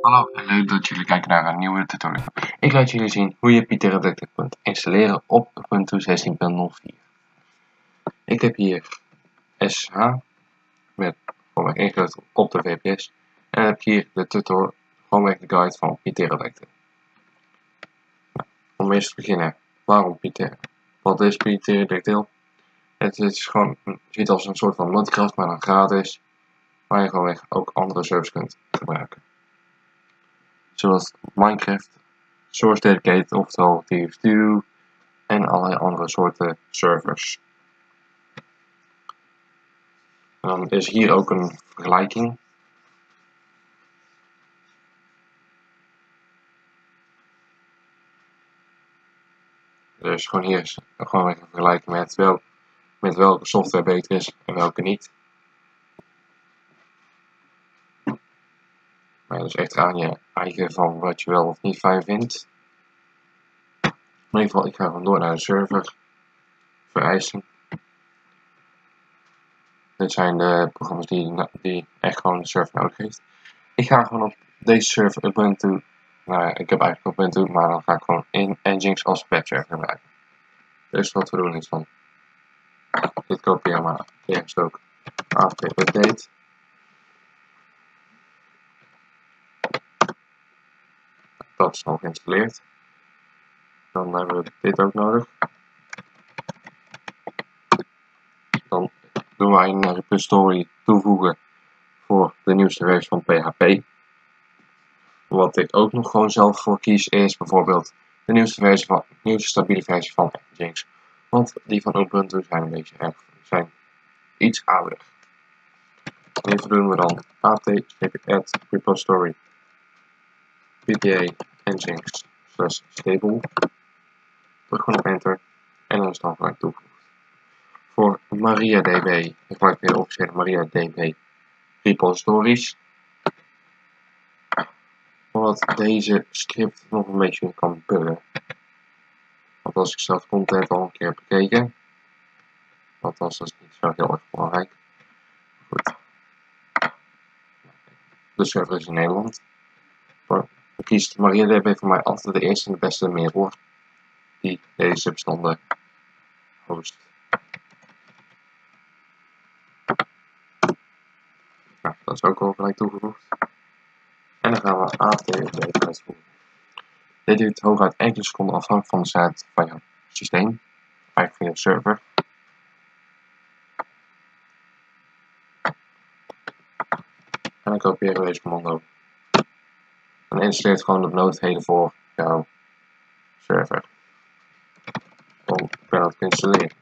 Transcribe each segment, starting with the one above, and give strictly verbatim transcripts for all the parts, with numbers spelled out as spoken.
Hallo en leuk dat jullie kijken naar een nieuwe tutorial. Ik laat jullie zien hoe je Pterodactyl kunt installeren op Ubuntu zestien punt nul vier. Ik heb hier S H met gewoonweg ingericht op de V P S en heb hier de tutorial, gewoonweg de guide van Pterodactyl. Nou, om eerst te beginnen, waarom Pterodactyl? Wat is Pterodactyl? Het is gewoon, je ziet als een soort van Minecraft, maar dan gratis, waar je gewoonweg ook andere servers kunt gebruiken. Zoals Minecraft, Source Dedicated, oftewel T F twee en allerlei andere soorten servers. En dan is hier ook een vergelijking. Dus gewoon hier is gewoon een vergelijking met, wel, met welke software beter is en welke niet. Maar dat is echt aan je eigen van wat je wel of niet fijn vindt. In ieder geval, ik ga gewoon door naar de server. Vereisen. Dit zijn de programma's die, die echt gewoon de server nodig heeft. Ik ga gewoon op deze server Ubuntu. Nou ja, ik heb eigenlijk Ubuntu, maar dan ga ik gewoon in Nginx als webserver gebruiken. Dus wat we doen is van dit kopiëren, maar eerst ook apt update. Dat is al geïnstalleerd. Dan hebben we dit ook nodig. Dan doen wij een repository toevoegen voor de nieuwste versie van P H P. Wat ik ook nog gewoon zelf voor kies is bijvoorbeeld de nieuwste versie van, nieuwste stabiele versie van Nginx. Want die van Ubuntu zijn een beetje erg, zijn iets ouder. Hiervoor doen we dan apt-add repository ppa nginx slash stable. Druk gewoon op enter en dan is het dan gelijk toegevoegd. Voor MariaDB, ik gebruik weer de officiële MariaDB repositories. Omdat deze script nog een beetje kan buggen. Want als ik zelf content al een keer heb bekeken, althans dat is niet zo heel erg belangrijk. Goed. De server is in Nederland. Dan kiest MariaDB voor mij altijd de eerste en de beste mirror die deze bestanden host. Nou, dat is ook al gelijk toegevoegd. En dan gaan we apt-update uitvoeren. Dit duurt hooguit enkele seconden afhankelijk van de staat van je systeem, eigenlijk van je server. En dan kopiëren we deze commando. En installeert gewoon de benodigdheden voor jouw server. Om verder te installeren.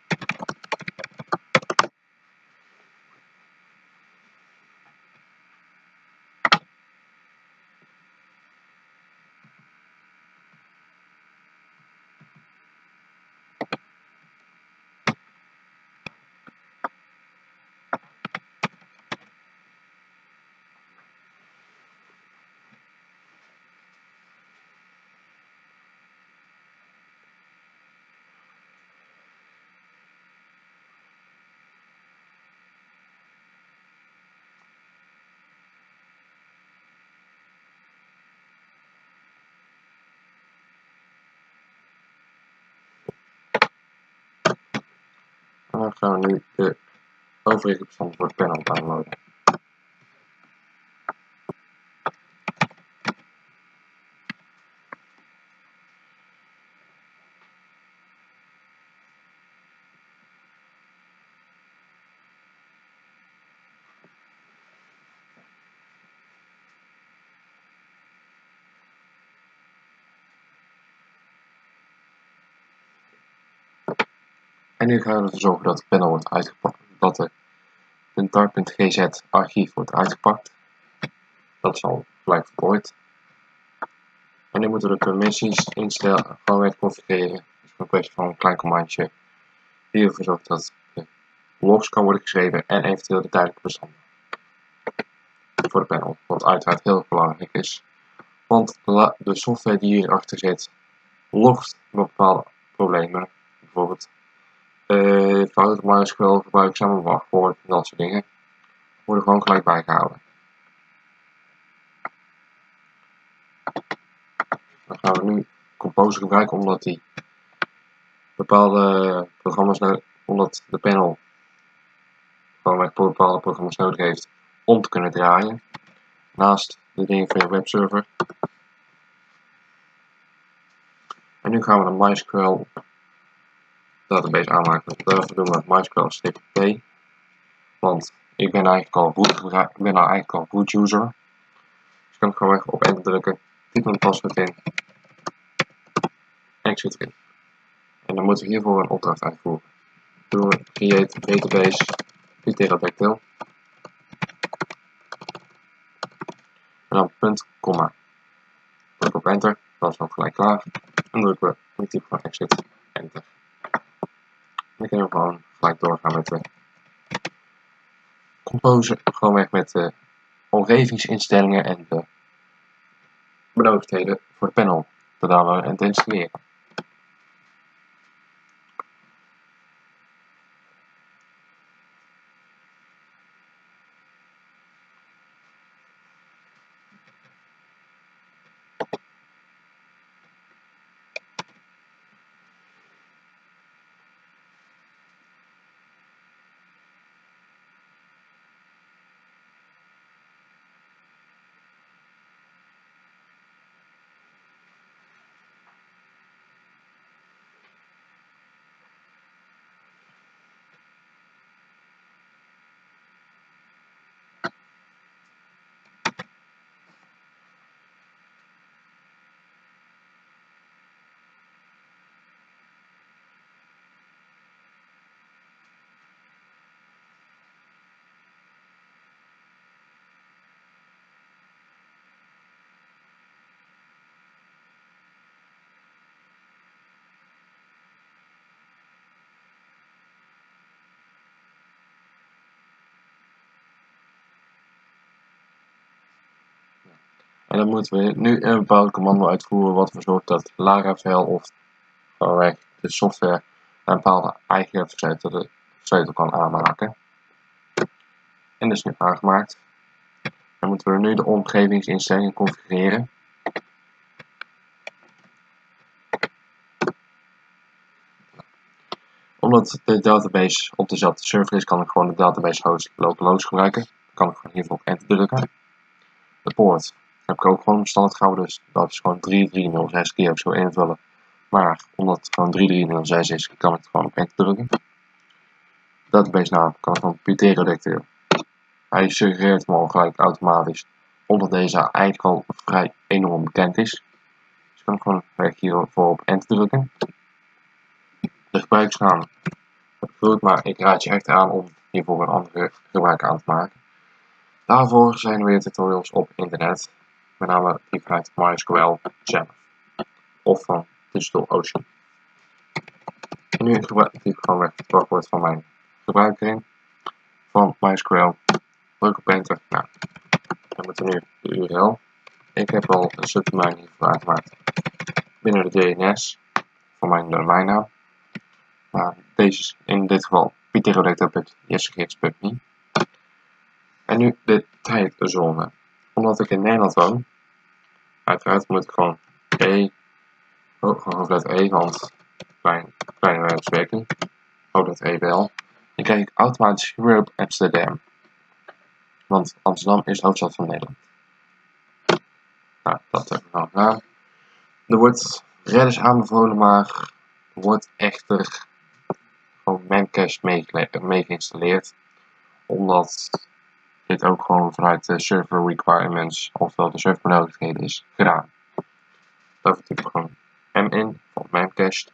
En dan gaan we nu de overige bestanden voor het panel downloaden. En nu gaan we ervoor zorgen dat het panel wordt uitgepakt, dat de .dart.gz archief wordt uitgepakt. Dat is al gelijk verkooid. En nu moeten we de permissies instellen, gewoon weer configureren. Het is een kwestie van een klein commandje die ervoor zorgt dat de logs kan worden geschreven en eventueel de tijdelijke bestanden voor de panel. Wat uiteraard heel belangrijk is. Want de software die hierachter zit logt bepaalde problemen. Bijvoorbeeld uh, fouten MySQL, gebruikzame wachtwoord en dat soort dingen. Worden gewoon gelijk bijgehouden. Dan gaan we nu Composer gebruiken omdat die bepaalde programma's, omdat de panel gewoon bepaalde programma's nodig heeft om te kunnen draaien. Naast de dingen van je webserver. En nu gaan we een MySQL database aanmaken. Daarvoor doen we MySQL-t. Want ik ben eigenlijk al root, ik ben nou eigenlijk al root user. Dus ik kan gewoon weg op enter drukken, typ mijn paswoord in en ik zit erin. En dan moeten we hiervoor een opdracht uitvoeren. Doen we create database pterodactyl. En dan punt, komma. Druk op enter, dat is dan gelijk klaar. En drukken we, ik typ gewoon exit, enter. En dan kunnen we gewoon gelijk doorgaan met de Composer, gewoon weg met de omgevingsinstellingen en de benodigdheden voor de panel te downloaden en te installeren. En dan moeten we nu een bepaald commando uitvoeren wat ervoor zorgt dat Laravel of gewoonweg de software een bepaalde eigen sleutel, sleutel kan aanmaken. En dat is nu aangemaakt. Dan moeten we nu de omgevingsinstellingen configureren. Omdat de database op dezelfde server is, kan ik gewoon de database host localhost gebruiken. Dan kan ik gewoon hiervoor op enter drukken. De poort heb ik ook gewoon standaard gehouden, dus dat is gewoon drie drie nul zes keer of zo invullen. Maar omdat het gewoon drie drie nul zes is, kan ik het gewoon op enter drukken. Database naam kan ik gewoon pterodactyl. Hij suggereert me al gelijk automatisch, omdat deze eigenlijk al vrij enorm bekend is. Dus kan ik gewoon weg hiervoor op enter drukken. De gebruikersnaam heb ik goed, maar ik raad je echt aan om hiervoor een andere gebruiker aan te maken. Daarvoor zijn er weer tutorials op internet, met name die vanuit MySQL zelf of van DigitalOcean. En nu typ ik gewoon weg het wachtwoord van mijn gebruiker in van MySQL. Druk op enter. Nou, dan moeten we nu de U R L. Ik heb al een subdomein hiervoor aangemaakt binnen de D N S van mijn domeinnaam. Maar deze is in dit geval pterodactyl punt jessegeerts punt me. En nu de tijdzone. Omdat ik in Nederland woon, uiteraard moet ik gewoon E, oh, gewoon hoofdletter E, want klein, kleine werkswerking, hoofdletter E wel. Dan krijg ik automatisch Europe Amsterdam. Want Amsterdam is de hoofdstad van Nederland. Nou, dat heb ik nou gedaan. Er wordt Redis aanbevolen, maar wordt echter gewoon Memcached mee geïnstalleerd. Omdat dit ook gewoon vanuit de server requirements, ofwel de server benodigdheden is gedaan. Daarvoor typ ik gewoon M in, van Memcached.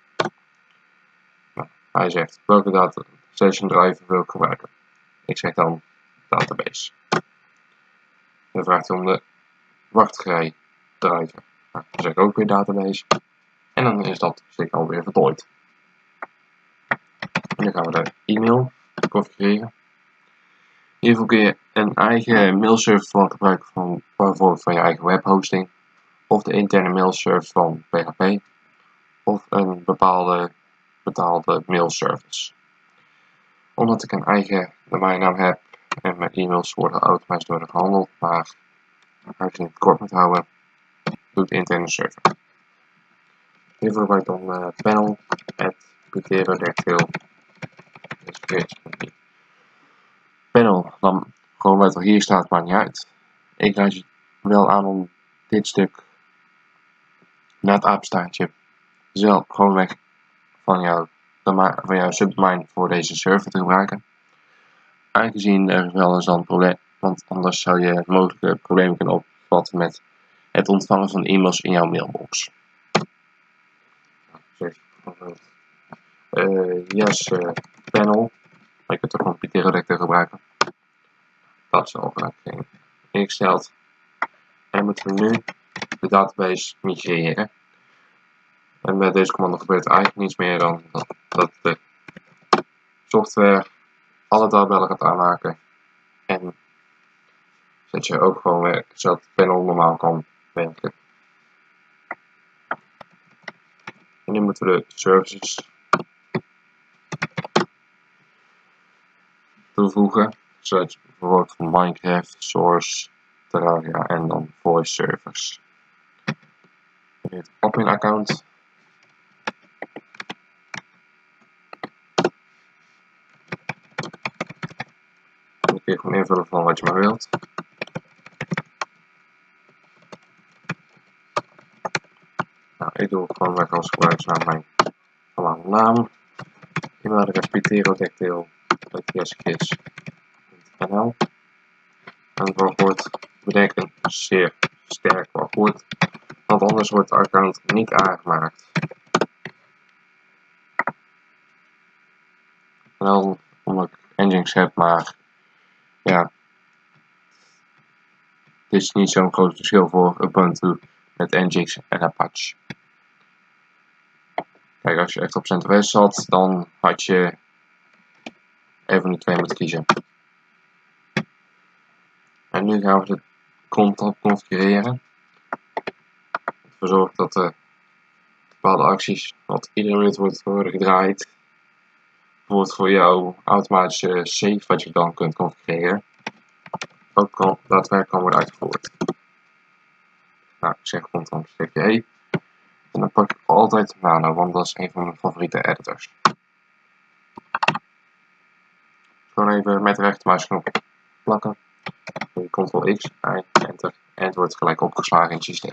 Nou, hij zegt welke data session driver wil ik gebruiken. Ik zeg dan database. Dan vraagt hij om de wachtrij driver. Nou, dan zeg ik ook weer database. En dan is dat stuk alweer voltooid. En nu gaan we de e-mail configureren. Hiervoor kun je een eigen mailserver van gebruiken van bijvoorbeeld van je eigen webhosting. Of de interne mailserver van P H P. Of een bepaalde betaalde mailservice. Omdat ik een eigen domeinnaam heb en mijn e-mails worden automatisch door gehandeld, maar als je het kort moet houden, doet de interne server. Hiervoor gebruik ik dan uh, panel at pterodactyl. Panel, dan gewoon wat er hier staat, maakt niet uit. Ik raad je wel aan om dit stuk na het apenstaartje zelf gewoon weg van jouw, van jouw subdomein voor deze server te gebruiken. Aangezien er wel eens een probleem, want anders zou je mogelijke problemen kunnen opvatten met het ontvangen van e-mails in jouw mailbox. Uh, yes, uh, panel. Je kunt ook nog een pterodactyl gebruiken. Dat is al gelijk geen ingesteld. En moeten we nu de database migreren. En met deze commando gebeurt eigenlijk niets meer dan dat, dat de software alle tabellen gaat aanmaken. En zet je ook gewoon weer zodat het panel normaal kan werken. En nu moeten we de services toevoegen. Zoals bijvoorbeeld van Minecraft, Source, Terraria en dan Voice servers. En het admin account. Dan kun je gewoon invullen van wat je maar wilt. Nou, ik doe gewoon weg als gebruikersnaam mijn normale naam. E-mailadres pterodactyl punt jeskis punt n l. En het wachtwoord bedenk een zeer sterk wachtwoord, want anders wordt de account niet aangemaakt. En dan omdat ik Nginx heb, maar ja, dit is niet zo'n groot verschil voor Ubuntu met Nginx en Apache. Kijk, als je echt op CentOS zat, dan had je even van die twee moeten kiezen. En nu gaan we de content configureren. Ervoor zorgen dat de bepaalde acties wat iedere minuut wordt worden gedraaid. Bijvoorbeeld voor jouw automatische save wat je dan kunt configureren. Ook kan daadwerkelijk kan worden uitgevoerd. Nou, ik zeg content C P E. En dan pak ik altijd Nano, want dat is een van mijn favoriete editors. Gewoon even met de rechtermuisknop plakken. Ctrl X, Enter en het wordt gelijk opgeslagen in het systeem.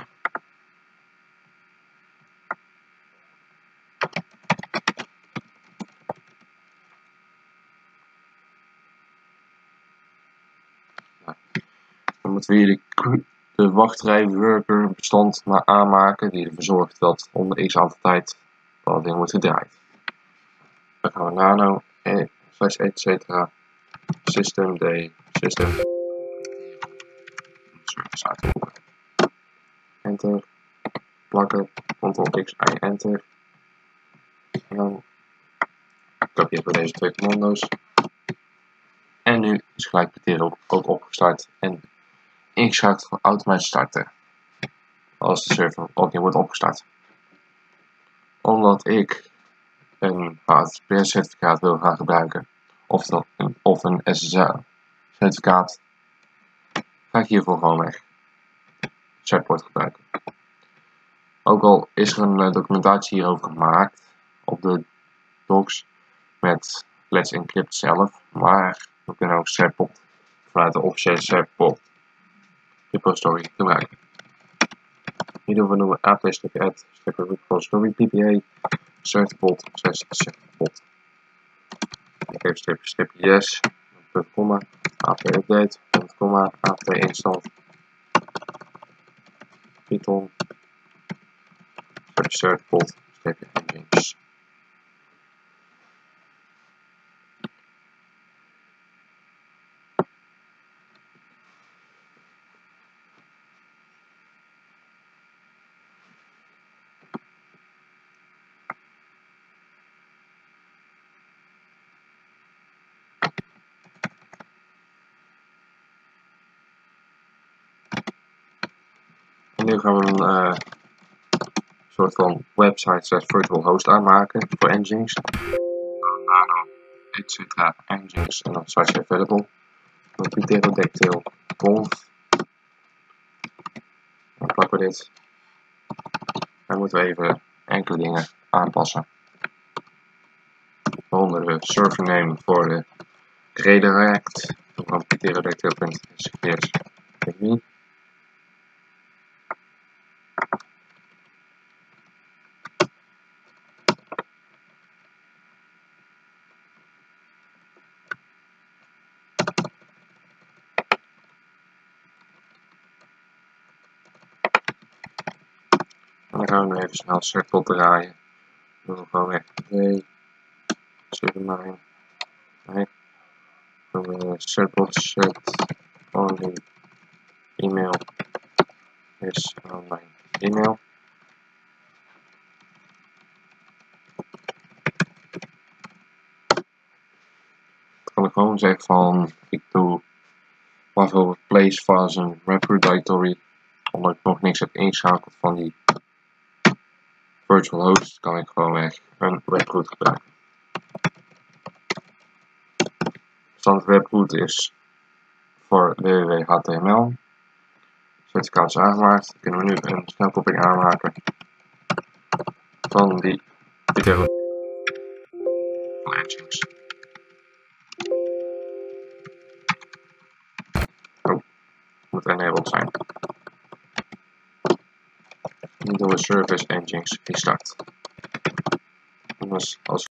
Nou, dan moeten we hier de, de wachtrij worker bestand maar aanmaken die ervoor zorgt dat onder x aantal tijd dat ding wordt gedraaid. Dan gaan we nano e, slash et cetera system d system service uitvoeren. Enter, plakken, Ctrl X, I, Enter. En dan kopiëren we deze twee commando's. En nu is gelijk Ptero ook opgestart en ingeschakeld voor automatisch starten. Als de server opnieuw wordt opgestart. Omdat ik een H T T P S certificaat wil gaan gebruiken, of, dat een, of een S S L certificaat, ga ik hiervoor gewoon weg. Chatbot gebruiken. Ook al is er een uh, documentatie hierover gemaakt op de docs met Let's Encrypt zelf, maar we kunnen ook Chatbot vanuit de officiële Chatbot repository gebruiken. Hierdoor noemen we apt-get repository ppa certbot zes certbot. Ik geef stripje stripje yes, punt komma, apt-update, punt komma, apt-install, python, stripje certbot, stripje nginx. En nu gaan we een uh, soort van website slash virtual host aanmaken voor Nginx. Nano, et cetera, Nginx en dan slash available. Dan pterodactyl conf. Dan plakken we dit. Dan moeten we even enkele dingen aanpassen. Waaronder de servername voor de redirect van pterodactyl.scps.me. En dan gaan we even snel cirkel draaien. Dan doen we gewoon weg D, submine, nee. Dan doen we circle set only email is online email. Dan kan ik gewoon zeggen van ik doe bijvoorbeeld place files een repository, omdat ik nog niks heb ingeschakeld van die virtual host, kan ik gewoon weg een webroot gebruiken. Standaard webroot is voor w w w punt h t m l. Certificaat is aangemaakt. Dan kunnen we nu een snelkoppeling aanmaken van die video van Nginx. Oh, moet enabled zijn. Nu doen we service Nginx restart. Dus als